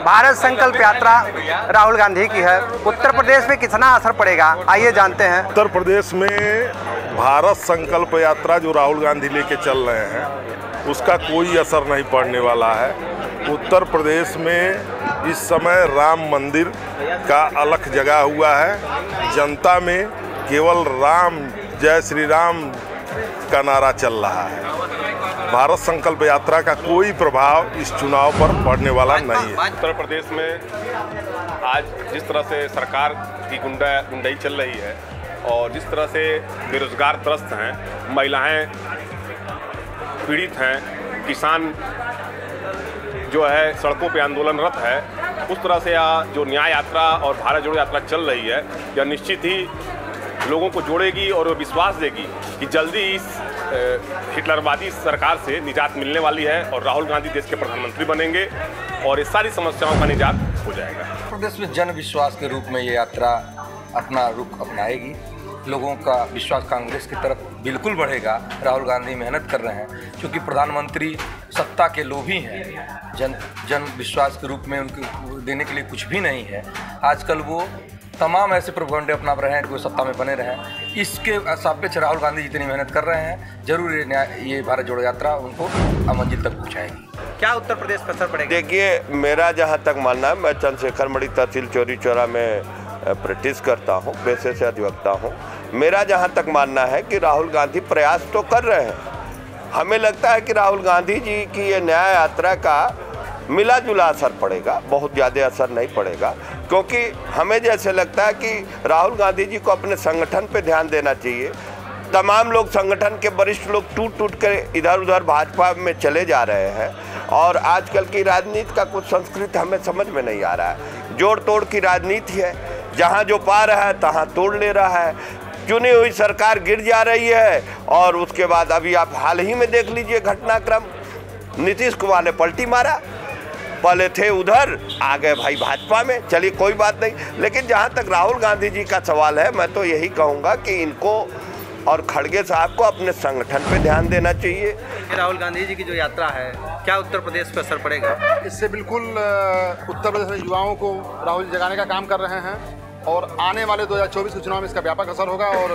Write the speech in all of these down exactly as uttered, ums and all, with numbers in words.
भारत संकल्प यात्रा राहुल गांधी की है, उत्तर प्रदेश में कितना असर पड़ेगा, आइए जानते हैं। उत्तर प्रदेश में भारत संकल्प यात्रा जो राहुल गांधी लेके चल रहे हैं उसका कोई असर नहीं पड़ने वाला है। उत्तर प्रदेश में इस समय राम मंदिर का अलख जगा हुआ है। जनता में केवल राम जय श्री राम का नारा चल रहा है। भारत संकल्प यात्रा का कोई प्रभाव इस चुनाव पर पड़ने वाला नहीं है। उत्तर प्रदेश में आज जिस तरह से सरकार की गुंडा गुंडाई चल रही है और जिस तरह से बेरोजगार त्रस्त हैं, महिलाएं पीड़ित हैं, किसान जो है सड़कों पे आंदोलनरत है, उस तरह से यह जो न्याय यात्रा और भारत जोड़ो यात्रा चल रही है, यह निश्चित ही लोगों को जोड़ेगी और विश्वास देगी कि जल्दी इस हिटलरवादी सरकार से निजात मिलने वाली है और राहुल गांधी देश के प्रधानमंत्री बनेंगे और इस सारी समस्याओं का निजात हो जाएगा। प्रदेश में जन विश्वास के रूप में ये यात्रा अपना रुख अपनाएगी। लोगों का विश्वास कांग्रेस की तरफ बिल्कुल बढ़ेगा। राहुल गांधी मेहनत कर रहे हैं क्योंकि प्रधानमंत्री सत्ता के लोभी हैं। जन जन विश्वास के रूप में उनको देने के लिए कुछ भी नहीं है। आजकल वो तमाम ऐसे प्रोपेगेंडे अपना रहे हैं कि वो सत्ता में बने रहें। इसके सापेक्ष राहुल गांधी जितनी मेहनत कर रहे हैं, जरूर ये ये भारत जोड़ो यात्रा उनको मंजिल तक पहुँचाएगी। क्या उत्तर प्रदेश पर असर पड़ेगा? देखिए, मेरा जहाँ तक मानना है, मैं चंद्रशेखर मणि तहसील चौरी चौरा में प्रैक्टिस करता हूँ, पेशे से अधिवक्ता हूँ। मेरा जहाँ तक मानना है कि राहुल गांधी प्रयास तो कर रहे हैं। हमें लगता है कि राहुल गांधी जी की ये न्याय यात्रा का मिला जुला असर पड़ेगा, बहुत ज़्यादा असर नहीं पड़ेगा, क्योंकि हमें जैसे लगता है कि राहुल गांधी जी को अपने संगठन पे ध्यान देना चाहिए। तमाम लोग संगठन के वरिष्ठ लोग टूट टूट कर इधर उधर भाजपा में चले जा रहे हैं और आजकल की राजनीति का कुछ संस्कृति हमें समझ में नहीं आ रहा है। जोड़ तोड़ की राजनीति है, जहाँ जो पा रहा है तहाँ तोड़ ले रहा है। चुनी हुई सरकार गिर जा रही है और उसके बाद अभी आप हाल ही में देख लीजिए घटनाक्रम, नीतीश कुमार ने पलटी मारा, पहले थे उधर, आ गए भाई भाजपा में। चलिए कोई बात नहीं, लेकिन जहाँ तक राहुल गांधी जी का सवाल है, मैं तो यही कहूँगा कि इनको और खड़गे साहब को अपने संगठन पे ध्यान देना चाहिए। राहुल गांधी जी की जो यात्रा है, क्या उत्तर प्रदेश पर असर पड़ेगा? इससे बिल्कुल उत्तर प्रदेश में युवाओं को राहुल जी जगाने का काम कर रहे हैं और आने वाले दो हज़ार चौबीस के चुनाव में इसका व्यापक असर होगा और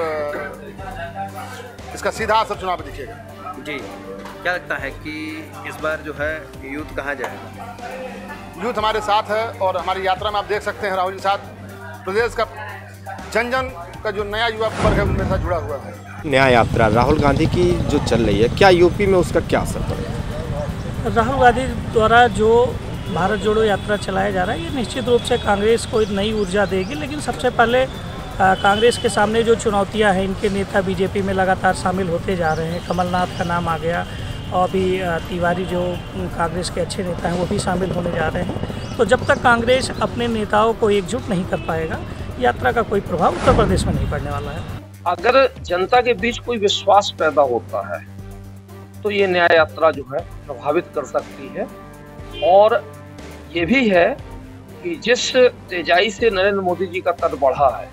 इसका सीधा असर चुनाव पर दिखेगा। जी, क्या लगता है कि इस बार जो है यूथ कहाँ जाएगा? यूथ हमारे साथ है और हमारी यात्रा में आप देख सकते हैं राहुल जी साथ प्रदेश का जन जन का जो नया युवा वर्ग है उनके साथ जुड़ा हुआ है। न्याय यात्रा राहुल गांधी की जो चल रही है, क्या यूपी में उसका क्या असर पड़ेगा? राहुल गांधी द्वारा जो भारत जोड़ो यात्रा चलाया जा रहा है, ये निश्चित रूप से कांग्रेस को एक नई ऊर्जा देगी। लेकिन सबसे पहले कांग्रेस के सामने जो चुनौतियां हैं, इनके नेता बीजेपी में लगातार शामिल होते जा रहे हैं। कमलनाथ का नाम आ गया और भी तिवारी जो कांग्रेस के अच्छे नेता हैं वो भी शामिल होने जा रहे हैं। तो जब तक कांग्रेस अपने नेताओं को एकजुट नहीं कर पाएगा, यात्रा का कोई प्रभाव उत्तर प्रदेश में नहीं पड़ने वाला है। अगर जनता के बीच कोई विश्वास पैदा होता है तो ये न्याय यात्रा जो है प्रभावित कर सकती है। और ये भी है कि जिस तेजाई से नरेंद्र मोदी जी का कद बढ़ा है,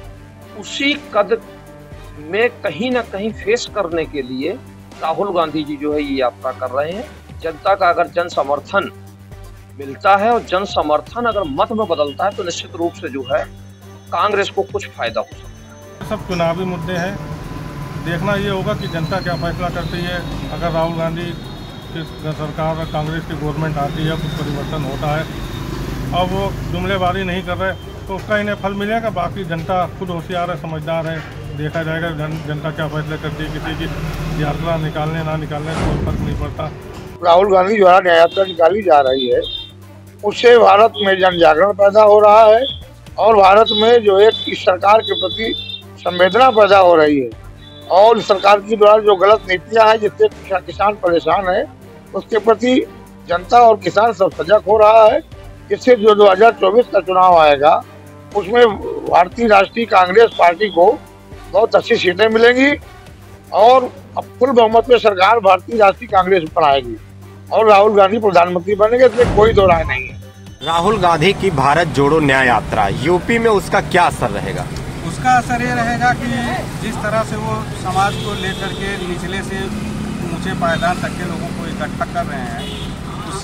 उसी कद में कहीं ना कहीं फेस करने के लिए राहुल गांधी जी जो है ये यात्रा कर रहे हैं। जनता का अगर जन समर्थन मिलता है और जन समर्थन अगर मत में बदलता है तो निश्चित रूप से जो है कांग्रेस को कुछ फायदा हो सकता है। सब चुनावी मुद्दे हैं, देखना ये होगा कि जनता क्या फैसला करती है। अगर राहुल गांधी की सरकार और कांग्रेस की गवर्नमेंट आती है, कुछ परिवर्तन होता है, अब वो जुमलेबाजी नहीं कर रहे तो उसका इन्हें फल मिलेगा। बाकी जनता खुद होशियार है, समझदार है, देखा जाएगा जन, जनता क्या फैसले करती है। किसी की यात्रा निकालने ना निकालने से कोई फर्क नहीं पड़ता। राहुल गांधी द्वारा न्याय यात्रा निकाली जा रही है, उससे भारत में जन जागरण पैदा हो रहा है और भारत में जो एक इस सरकार के प्रति संवेदना पैदा हो रही है। और सरकार की द्वारा जो गलत नीतियां हैं जिससे किसान परेशान है, उसके प्रति जनता और किसान सब सजग हो रहा है। इससे जो दो हज़ार चौबीस का चुनाव आएगा उसमें भारतीय राष्ट्रीय कांग्रेस पार्टी को बहुत अच्छी सीटें मिलेंगी और अब फुल बहुमत में सरकार भारतीय राष्ट्रीय कांग्रेस बनाएगी और राहुल गांधी प्रधानमंत्री बनेंगे, इसमें कोई दो राय नहीं है। राहुल गांधी की भारत जोड़ो न्याय यात्रा यूपी में उसका क्या असर रहेगा? उसका असर ये रहेगा कि जिस तरह से वो समाज को लेकर के निचले से ऊंचे पायदान तक के लोगों को इकट्ठा कर रहे हैं,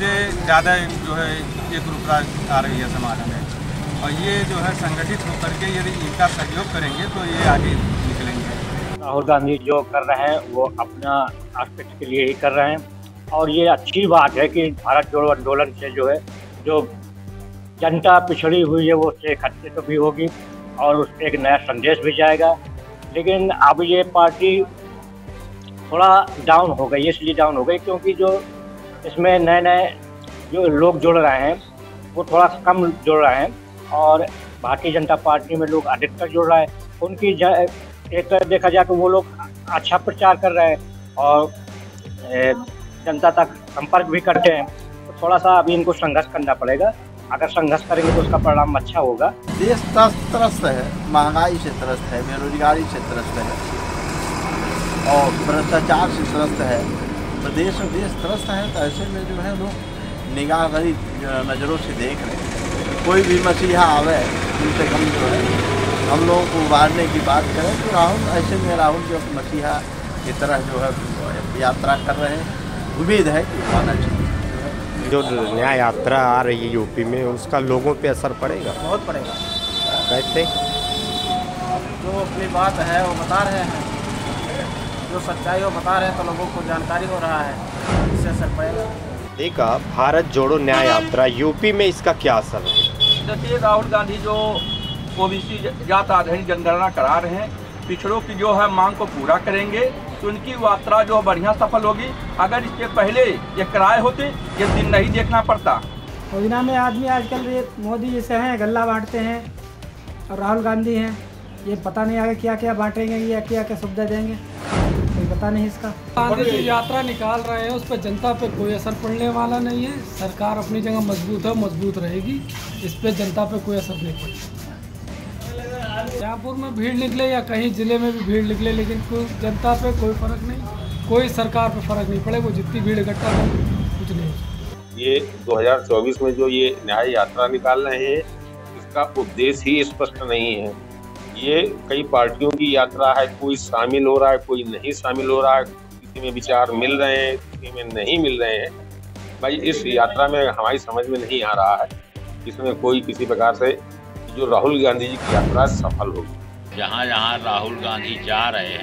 इससे ज़्यादा जो है एक रूपता आ रही है समाज में। और ये जो है संगठित होकर के यदि इनका सहयोग करेंगे तो ये आगे निकलेंगे। राहुल गांधी जो कर रहे हैं वो अपना एस्पेक्ट के लिए ही कर रहे हैं, और ये अच्छी बात है कि भारत जोड़ो आंदोलन से जो है जो जनता पिछड़ी हुई है वो उससे इकट्ठे तो भी होगी और उस पर एक नया संदेश भी जाएगा। लेकिन अब ये पार्टी थोड़ा डाउन हो गई, इसलिए डाउन हो गई क्योंकि जो इसमें नए नए जो लोग जुड़ रहे हैं वो थोड़ा कम जुड़ रहे हैं, और भारतीय जनता पार्टी में लोग अधिकतर जुड़ रहे हैं। उनकी एक देखा जाए तो वो लोग अच्छा प्रचार कर रहे हैं और जनता तक संपर्क भी करते हैं, तो थोड़ा सा अभी इनको संघर्ष करना पड़ेगा। अगर संघर्ष करेंगे तो उसका परिणाम अच्छा होगा। देश त्रस्त है, महंगाई से त्रस्त है, बेरोजगारी से त्रस्त है और भ्रष्टाचार से त्रस्त है। प्रदेश में देश त्रस्त है, तो ऐसे में जो है लोग निगाह भरी नज़रों से देख रहे हैं। कोई भी मसीहा आवे उनसे कम जो है हम लोगों को उभारने की बात करें तो राहुल ऐसे में राहुल जो मसीहा की तरह जो है यात्रा कर रहे हैं। उम्मीद है कि आना चाहिए। जो न्याय यात्रा आ रही है यूपी में उसका लोगों पे असर पड़ेगा? बहुत पड़ेगा। कैसे? जो अपनी बात है वो बता रहे हैं, जो सच्चाई वो बता रहे हैं तो लोगों को जानकारी हो रहा है, इससे असर पड़ेगा। देखा भारत जोड़ो न्याय यात्रा यूपी में इसका क्या असर है? देखिए राहुल गांधी जो ओबीसी जात आधारित जनगणना करा रहे हैं, पिछड़ों की जो है मांग को पूरा करेंगे तो उनकी यात्रा जो बढ़िया सफल होगी। अगर इसके पहले ये कराए होते ये दिन नहीं देखना पड़ता। योजना में आदमी आजकल ये मोदी जैसे हैं गल्ला बांटते हैं और राहुल गांधी हैं, ये पता नहीं आगे क्या क्या बांटेंगे, ये क्या क्या सुविधा देंगे, कोई पता नहीं इसका। गांधी जो यात्रा निकाल रहे हैं उस पर जनता पे कोई असर पड़ने वाला नहीं है। सरकार अपनी जगह मजबूत है, मजबूत रहेगी, इस पर जनता पे कोई असर नहीं पड़ेगा। जयपुर में भीड़ निकले या कहीं जिले में भी भीड़ निकले, लेकिन कोई जनता पे कोई फर्क नहीं, कोई सरकार पे फर्क नहीं पड़े, वो जितनी भीड़ इकट्ठा करे कुछ नहीं हो। ये दो हज़ार चौबीस में जो ये न्याय यात्रा निकाल रहे हैं इसका उद्देश्य ही स्पष्ट नहीं है। ये कई पार्टियों की यात्रा है, कोई शामिल हो रहा है, कोई नहीं शामिल हो रहा है, किसी में विचार मिल रहे हैं, किसी में नहीं मिल रहे हैं। भाई इस यात्रा में हमारी समझ में नहीं आ रहा है इसमें कोई किसी प्रकार से जो राहुल गांधी जी की यात्रा सफल होगी। जहाँ जहाँ राहुल गांधी जा रहे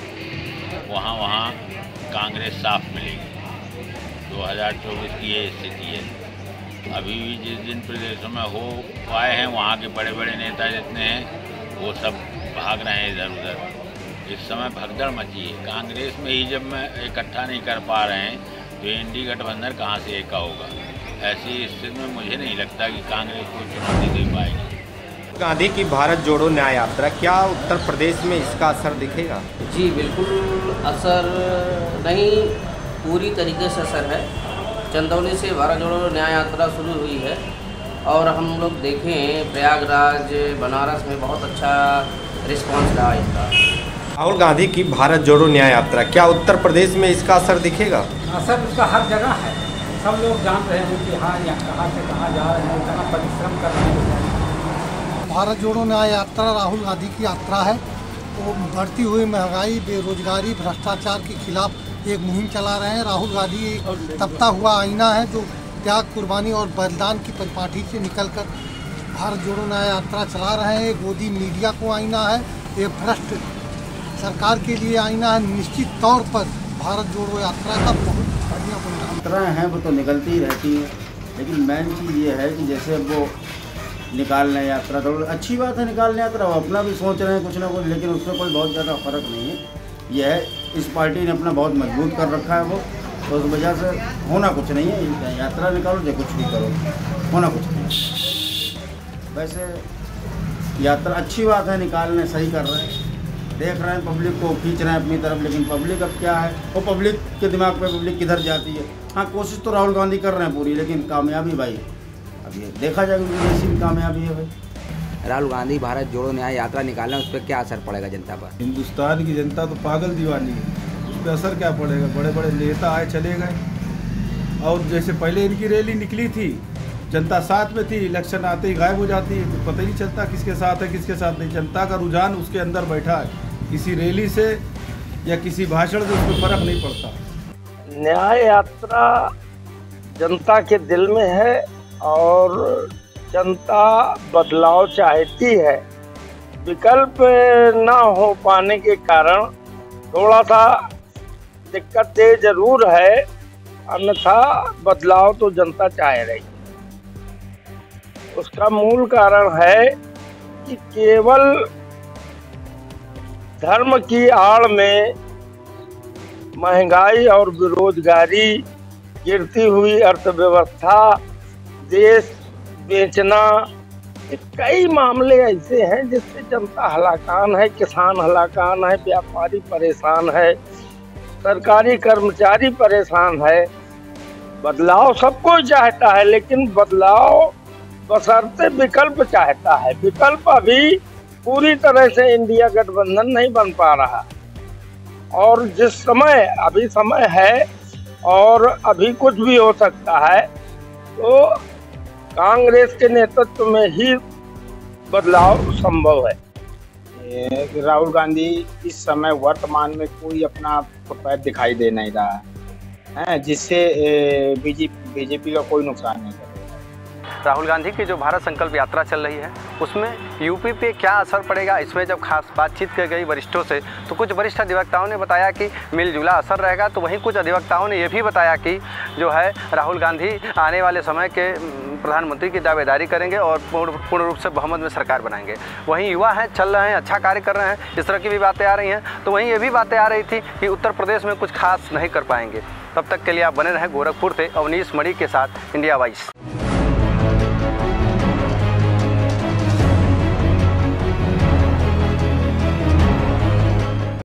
हैं वहाँ वहाँ कांग्रेस साफ मिलेगी। दो हज़ार चौबीस की ये स्थिति है। अभी भी जिस जिन प्रदेशों में हो पाए हैं वहाँ के बड़े बड़े नेता जितने हैं वो सब भाग रहे हैं इधर उधर। इस समय भगदड़ मची है। कांग्रेस में ही जब मैं इकट्ठा नहीं कर पा रहे हैं तो इंडी गठबंधन कहाँ से एका होगा। ऐसी स्थिति में मुझे नहीं लगता कि कांग्रेस को चुनौती दे पाएगी। गांधी की भारत जोड़ो न्याय यात्रा, क्या उत्तर प्रदेश में इसका असर दिखेगा? जी बिल्कुल असर नहीं, पूरी तरीके से असर है। चंदौली से भारत जोड़ो न्याय यात्रा शुरू हुई है और हम लोग देखें प्रयागराज, बनारस में बहुत अच्छा रिस्पांस रहा इसका। राहुल गांधी की भारत जोड़ो न्याय यात्रा, क्या उत्तर प्रदेश में इसका असर दिखेगा? असर उसका हर जगह है, सब लोग जान रहे हैं कि हाँ यहाँ कहाँ से कहाँ जा रहे हैं, कहाँ परिश्रम कर रहे हैं। भारत जोड़ो न्याय यात्रा राहुल गांधी की यात्रा है। वो बढ़ती हुई महंगाई, बेरोजगारी, भ्रष्टाचार के खिलाफ एक मुहिम चला रहे हैं। राहुल गांधी एक तपता हुआ आईना है जो त्याग, कुर्बानी और बलिदान की परिपाटी से निकलकर भारत जोड़ो न्याय यात्रा चला रहे हैं। एक मोदी मीडिया को आईना है, एक भ्रष्ट सरकार के लिए आईना है। निश्चित तौर पर भारत जोड़ो यात्रा का बहुत बढ़िया परिणाम। यात्राएँ हैं वो तो निकलती ही रहती हैं, लेकिन मेन चीज़ ये है कि जैसे वो निकालने यात्रा तो अच्छी बात है, निकालने यात्रा वो अपना भी सोच रहे हैं कुछ ना कुछ, लेकिन उससे कोई बहुत ज़्यादा फर्क नहीं है। यह है इस पार्टी ने अपना बहुत मजबूत कर रखा है वो, तो उस वजह से होना कुछ नहीं है। यात्रा निकालो या कुछ भी करो, होना कुछ नहीं। वैसे यात्रा अच्छी बात है, निकालने सही कर रहे हैं, देख रहे हैं पब्लिक को खींच रहे हैं अपनी तरफ। लेकिन पब्लिक अब क्या है, वो पब्लिक के दिमाग पे पब्लिक किधर जाती है। हाँ कोशिश तो राहुल गांधी कर रहे हैं पूरी, लेकिन कामयाबी भाई अब ये देखा जाएगा कि ऐसी भी कामयाबी है भाई। राहुल गांधी भारत जोड़ो न्याय यात्रा निकालना, उस पर क्या असर पड़ेगा जनता पर? हिंदुस्तान की जनता तो पागल दीवानी है, उस पर असर क्या पड़ेगा? बड़े बड़े नेता आए चले गए, और जैसे पहले इनकी रैली निकली थी जनता साथ में थी, इलेक्शन आते ही गायब हो जाती है, तो पता ही नहीं चलता किसके साथ है किसके साथ नहीं। जनता का रुझान उसके अंदर बैठा है, किसी रैली से या किसी भाषण से उसमें फर्क नहीं पड़ता। न्याय यात्रा जनता के दिल में है और जनता बदलाव चाहती है। विकल्प ना हो पाने के कारण थोड़ा सा दिक्कतें जरूर है, अन्यथा बदलाव तो जनता चाह रही है। उसका मूल कारण है कि केवल धर्म की आड़ में महंगाई और बेरोजगारी, गिरती हुई अर्थव्यवस्था, देश बेचना, कई मामले ऐसे हैं जिससे जनता हलाकान है, किसान हलाकान है, व्यापारी परेशान है, सरकारी कर्मचारी परेशान है। बदलाव सबको चाहता है, लेकिन बदलाव बशर्ते विकल्प चाहता है। विकल्प अभी पूरी तरह से इंडिया गठबंधन नहीं बन पा रहा, और जिस समय अभी समय है और अभी कुछ भी हो सकता है, तो कांग्रेस के नेतृत्व में ही बदलाव संभव है। राहुल गांधी इस समय वर्तमान में कोई अपना पैर दिखाई दे नहीं रहा है, जिससे बीजेपी बीजेपी का कोई नुकसान नहीं है। राहुल गांधी की जो भारत संकल्प यात्रा चल रही है उसमें यूपी पे क्या असर पड़ेगा, इसमें जब खास बातचीत की गई वरिष्ठों से तो कुछ वरिष्ठ अधिवक्ताओं ने बताया कि मिलजुला असर रहेगा, तो वहीं कुछ अधिवक्ताओं ने यह भी बताया कि जो है राहुल गांधी आने वाले समय के प्रधानमंत्री की दावेदारी करेंगे और पूर्ण पूर्ण रूप से बहुमत में सरकार बनाएंगे। वहीं युवा हैं, चल रहे हैं, अच्छा कार्य कर रहे हैं, इस तरह की भी बातें आ रही हैं। तो वहीं ये भी बातें आ रही थी कि उत्तर प्रदेश में कुछ खास नहीं कर पाएंगे। तब तक के लिए आप बने रहें गोरखपुर से अवनीश मणि के साथ, इंडिया वाइस।